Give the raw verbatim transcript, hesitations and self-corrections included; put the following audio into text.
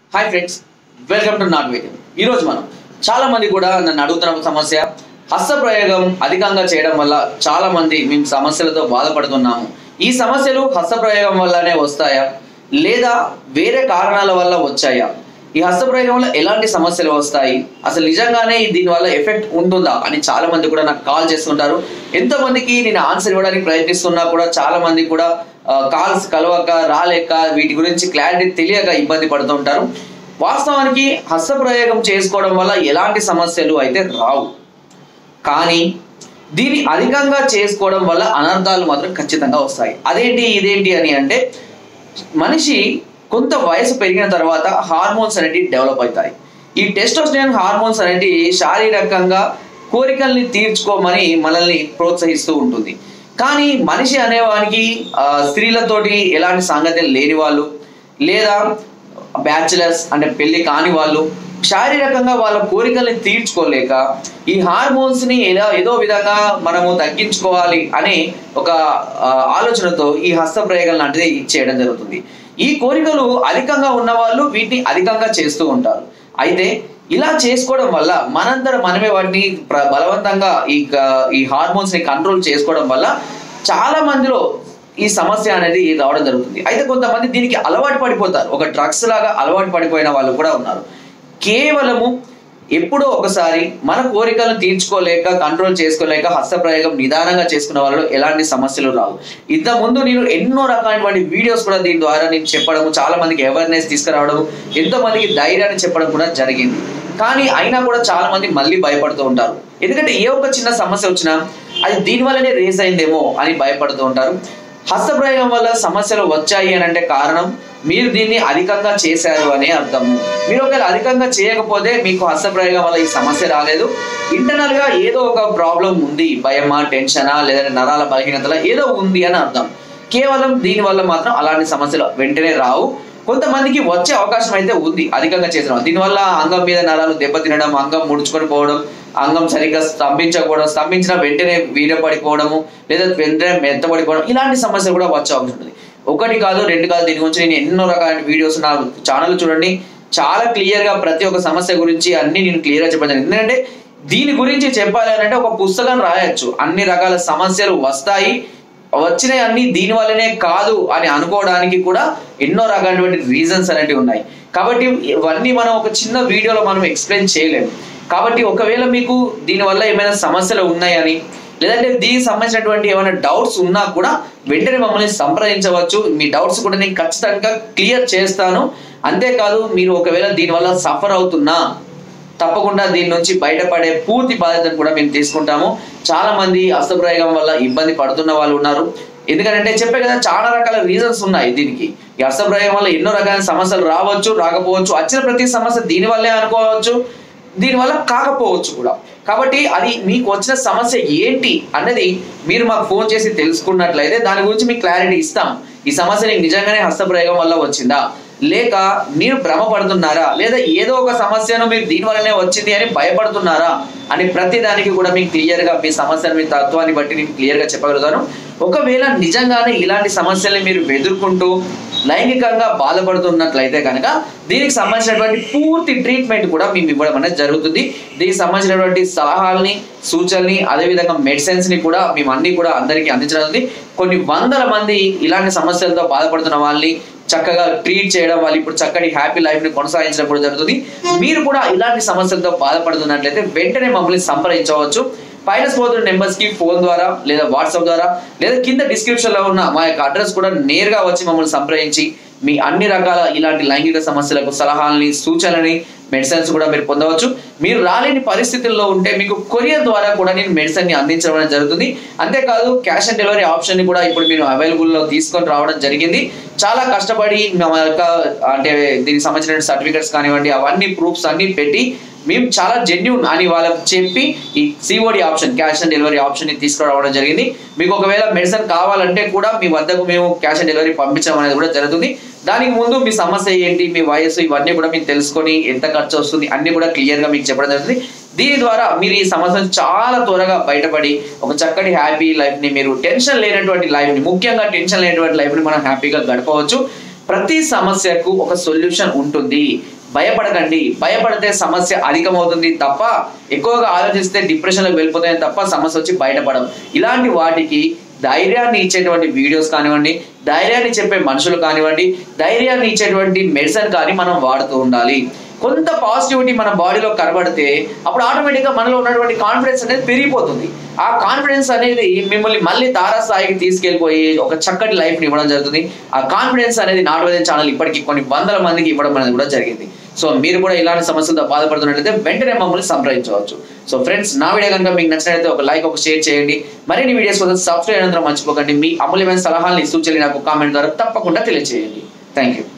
Hi friends, welcome to not waiting. ఈరోజు మనం చాలా మంది కూడా నన్ను అడుగుతున్న సమస్య, హస్తప్రయోగం అధికంగా చేయడం వల్ల చాలా మంది మేము సమస్యలతో బాధపడుతున్నాము. ఈ సమస్యలు హస్తప్రయోగం వల్లనే వస్తాయా లేదా వేరే కారణాల వల్ల వచ్చాయా? ఈ హస్తప్రయోగం వల్ల ఎలాంటి సమస్యలు వస్తాయి, అసలు నిజంగానే దీనివల్ల ఎఫెక్ట్ ఉంటుందా అని చాలా మంది కూడా నాకు కాల్ చేస్తుంటారు. ఎంతో మందికి నేను ఆన్సర్ ఇవ్వడానికి ప్రయత్నిస్తున్నా కూడా చాలా మంది కూడా కాల్స్ కలవక రాలేక వీటి గురించి క్లారిటీ తెలియక ఇబ్బంది పడుతూ ఉంటారు. వాస్తవానికి హస్తప్రయోగం చేసుకోవడం వల్ల ఎలాంటి సమస్యలు అయితే రావు, కానీ దీన్ని అధికంగా చేసుకోవడం వల్ల అనర్థాలు మాత్రం ఖచ్చితంగా వస్తాయి. అదేంటి ఇదేంటి అని అంటే, మనిషి కొంత వయసు పెరిగిన తర్వాత హార్మోన్స్ అనేవి డెవలప్ అవుతాయి. ఈ టెస్టోస్టెరాన్ హార్మోన్స్ అనేవి శారీరకంగా కోరికల్ని తీర్చుకోమని మనల్ని ప్రోత్సహిస్తూ ఉంటుంది. కానీ మనిషి అనేవానికి స్త్రీలతోటి ఎలాంటి సాంగత్యం లేని వాళ్ళు లేదా బ్యాచిలర్స్ అంటే పెళ్లి కాని వాళ్ళు శారీరకంగా వాళ్ళ కోరికల్ని తీర్చుకోలేక ఈ హార్మోన్స్ ని ఎలా ఏదో విధంగా మనము తగ్గించుకోవాలి అనే ఒక ఆలోచనతో ఈ హస్తప్రయోగం లాంటిది చేయడం జరుగుతుంది. ఈ కోరికలు అధికంగా ఉన్న వాళ్ళు వీటిని అధికంగా చేస్తూ ఉంటారు. అయితే ఇలా చేసుకోవడం వల్ల మనందరం మనమే వాటిని బలవంతంగా ఈ ఈ హార్మోన్స్ ని కంట్రోల్ చేసుకోవడం వల్ల చాలా మందిలో ఈ సమస్య అనేది రావడం జరుగుతుంది. అయితే కొంతమంది దీనికి అలవాటు పడిపోతారు, ఒక డ్రగ్స్ లాగా అలవాటు పడిపోయిన వాళ్ళు కూడా ఉన్నారు. కేవలము ఎప్పుడో ఒకసారి మన కోరికలను తీర్చుకోలేక కంట్రోల్ చేసుకోలేక హస్తప్రయోగం నిదానంగా చేసుకున్న వాళ్ళలో ఎలాంటి సమస్యలు రావు. ఇంత ముందు నేను ఎన్నో రకాలైనటువంటి వీడియోస్ కూడా దీని ద్వారా నేను చెప్పడము, చాలా మందికి అవేర్నెస్ తీసుకురావడం, ఎంతో మందికి ధైర్యాన్ని చెప్పడం కూడా జరిగింది. కానీ అయినా కూడా చాలా మంది మళ్ళీ భయపడుతూ ఉంటారు. ఎందుకంటే ఏ ఒక్క చిన్న సమస్య వచ్చినా అది దీనివల్లనే రేస్ అయిందేమో అని భయపడుతూ ఉంటారు. హస్తప్రయోగం వల్ల సమస్యలు వచ్చాయి అని అంటే కారణం మీరు దీన్ని అధికంగా చేశారు అనే అర్థము. మీరు ఒకవేళ అధికంగా చేయకపోతే మీకు హస్తప్రయోగం వల్ల ఈ సమస్య రాలేదు, ఇంటర్నల్ గా ఏదో ఒక ప్రాబ్లం ఉంది, భయమా, టెన్షనా, లేదంటే నరాల బలహీనతల ఏదో ఉంది అని అర్థం. కేవలం దీని వల్ల మాత్రం అలాంటి సమస్యలు వెంటనే రావు. కొంతమందికి వచ్చే అవకాశం అయితే ఉంది అధికంగా చేసిన. దీనివల్ల అంగం మీద నరాలు దెబ్బతినడం, అంగం ముడుచుకొని పోవడం, అంగం సరిగ్గా స్తంభించకపోవడం, స్తంభించిన వెంటనే వీరపడిపోవడము లేదా వెంటనే మెత్తపడిపోవడం, ఇలాంటి సమస్యలు కూడా వచ్చే అవకాశం ఉంటుంది. ఒకటి కాదు రెండు కాదు, దీని గురించి నేను ఎన్నో రకాల వీడియోస్ నా ఛానల్ చూడండి, చాలా క్లియర్ గా ప్రతి ఒక్క సమస్య గురించి అన్ని నేను క్లియర్ గా చెప్పాను. ఎందుకంటే దీని గురించి చెప్పాలి అని అంటే ఒక పుస్తకం రాయొచ్చు. అన్ని రకాల సమస్యలు వస్తాయి, వచ్చినాయి అన్ని దీని వల్లనే కాదు అని అనుకోవడానికి కూడా ఎన్నో రకాలైనటువంటి రీజన్స్ అనేవి ఉన్నాయి. కాబట్టి ఇవన్నీ మనం ఒక చిన్న వీడియోలో మనం ఎక్స్ప్లెయిన్ చేయలేము. కాబట్టి ఒకవేళ మీకు దీనివల్ల ఏమైనా సమస్యలు ఉన్నాయని లేదంటే దీనికి సంబంధించినటువంటి ఏమైనా డౌట్స్ ఉన్నా కూడా వెంటనే మమ్మల్ని సంప్రదించవచ్చు. మీ డౌట్స్ కూడా నేను ఖచ్చితంగా క్లియర్ చేస్తాను. అంతేకాదు మీరు ఒకవేళ దీనివల్ల సఫర్ అవుతున్నా తప్పకుండా దీని నుంచి బయటపడే పూర్తి బాధ్యతను కూడా మేము తీసుకుంటాము. చాలా మంది హస్తప్రయోగం వల్ల ఇబ్బంది పడుతున్న వాళ్ళు ఉన్నారు. ఎందుకంటే చెప్పే కదా, చాలా రకాల రీజన్స్ ఉన్నాయి దీనికి. ఈ హస్తప్రయోగం వల్ల ఎన్నో రకాల సమస్యలు రావచ్చు, రాకపోవచ్చు. వచ్చిన ప్రతి సమస్య దీని వల్లే అనుకోవచ్చు, దీనివల్ల కాకపోవచ్చు కూడా. కాబట్టి అది మీకు వచ్చిన సమస్య ఏంటి అన్నది మీరు మాకు ఫోన్ చేసి తెలుసుకున్నట్లయితే దాని గురించి మీకు క్లారిటీ ఇస్తాం. ఈ సమస్య నీకు నిజంగానే హస్తప్రయోగం వల్ల వచ్చిందా, లేక మీరు భ్రమ పడుతున్నారా, లేదా ఏదో ఒక సమస్యను మీరు దీని వల్లనే వచ్చింది అని భయపడుతున్నారా అని ప్రతి దానికి కూడా మీకు క్లియర్ గా మీ సమస్యను, మీ తత్వాన్ని బట్టి నేను క్లియర్ గా చెప్పగలుగుతాను. ఒకవేళ నిజంగానే ఇలాంటి సమస్యల్ని మీరు ఎదుర్కొంటూ లైంగికంగా బాధపడుతున్నట్లయితే కనుక దీనికి సంబంధించినటువంటి పూర్తి ట్రీట్మెంట్ కూడా మేము ఇవ్వడం అనేది జరుగుతుంది. దీనికి సంబంధించినటువంటి సలహాలని, సూచనల్ని, అదేవిధంగా మెడిసిన్స్ ని కూడా మేము అన్ని కూడా అందరికీ అందించడం. కొన్ని వందల మంది ఇలాంటి సమస్యలతో బాధపడుతున్న వాళ్ళని చక్కగా ట్రీట్ చేయడం, వాళ్ళు ఇప్పుడు చక్కటి హ్యాపీ లైఫ్ ని కొనసాగించడం కూడా జరుగుతుంది. మీరు కూడా ఇలాంటి సమస్యలతో బాధపడుతున్నట్లయితే వెంటనే మమ్మల్ని సంప్రదించవచ్చు. పైన పోతున్న నెంబర్స్ కి ఫోన్ ద్వారా లేదా వాట్సాప్ ద్వారా లేదా కింద డిస్క్రిప్షన్ లో ఉన్న మా యొక్క అడ్రస్ కూడా నేరుగా వచ్చి మమ్మల్ని సంప్రదించి మీ అన్ని రకాల ఇలాంటి లైంగిక సమస్యలకు సలహాలని, సూచనలని, మెడిసిన్స్ కూడా మీరు పొందవచ్చు. మీరు రాలేని పరిస్థితుల్లో ఉంటే మీకు కొరియర్ ద్వారా కూడా నేను మెడిసిన్ ని అందించడం జరుగుతుంది. అంతేకాదు క్యాష్ ఆన్ డెలివరీ ఆప్షన్ ని కూడా ఇప్పుడు మీరు అవైలబుల్ లో తీసుకొని రావడం జరిగింది. చాలా కష్టపడి మా యొక్క అంటే దీనికి సంబంధించిన సర్టిఫికెట్స్ కానివ్వండి, అవన్నీ ప్రూఫ్స్ అన్ని పెట్టి మేము చాలా జెన్యూన్ అని వాళ్ళకి చెప్పి ఈ COD option, cash on delivery option ని తీసుకురావడం జరిగింది. మీకు ఒకవేళ మెడిసిన్ కావాలంటే కూడా మీ వద్దకు మేము క్యాష్ ఆన్ డెలివరీ పంపించడం అనేది కూడా జరుగుతుంది. దానికి ముందు మీ సమస్య ఏంటి, మీ వయసు, ఇవన్నీ కూడా మీరు తెలుసుకొని ఎంత ఖర్చు వస్తుంది అన్ని కూడా క్లియర్ గా మీకు చెప్పడం జరుగుతుంది. దీని ద్వారా మీరు ఈ సమస్య చాలా త్వరగా బయటపడి ఒక చక్కటి హ్యాపీ లైఫ్ ని, మీరు టెన్షన్ లేనటువంటి లైఫ్ ని, ముఖ్యంగా టెన్షన్ లేనటువంటి లైఫ్ ని మనం హ్యాపీగా గడపవచ్చు. ప్రతి సమస్యకు ఒక సొల్యూషన్ ఉంటుంది. భయపడకండి. భయపడితే సమస్య అధికమవుతుంది తప్ప, ఎక్కువగా ఆలోచిస్తే డిప్రెషన్లోకి వెళ్ళిపోతాయని తప్ప సమస్య వచ్చి బయటపడం. ఇలాంటి వాటికి ధైర్యాన్ని ఇచ్చేటువంటి వీడియోస్ కానివ్వండి, ధైర్యాన్ని చెప్పే మనుషులు కానివ్వండి, ధైర్యాన్ని ఇచ్చేటువంటి మెడిసిన్ కానీ మనం వాడుతూ ఉండాలి. కొంత పాజిటివిటీ మన బాడీలో కనబడితే అప్పుడు ఆటోమేటిక్గా మనలో ఉన్నటువంటి కాన్ఫిడెన్స్ అనేది పెరిగిపోతుంది. ఆ కాన్ఫిడెన్స్ అనేది మిమ్మల్ని మళ్ళీ తారాస్థాయికి తీసుకెళ్ళిపోయి ఒక చక్కటి లైఫ్ని ఇవ్వడం జరుగుతుంది. ఆ కాన్ఫిడెన్స్ అనేది నాటువేదం ఛానల్ ఇప్పటికీ కొన్ని వందల మందికి ఇవ్వడం అనేది కూడా జరిగింది. సో మీరు కూడా ఇలాంటి సమస్యలతో బాధపడుతున్నట్లయితే వెంటనే మమ్మల్ని సంప్రదించవచ్చు. సో ఫ్రెండ్స్, నా వీడియో కనుక మీకు నచ్చినట్లయితే ఒక లైక్, ఒక షేర్ చేయండి. మరిన్ని వీడియోస్ కోసం సబ్స్క్రైబ్ అనంతరం మర్చిపోకండి. మీ అమూల్యమైన సలహాలని, సూచనలు నాకు కామెంట్ ద్వారా తప్పకుండా తెలియజేయండి. Thank you.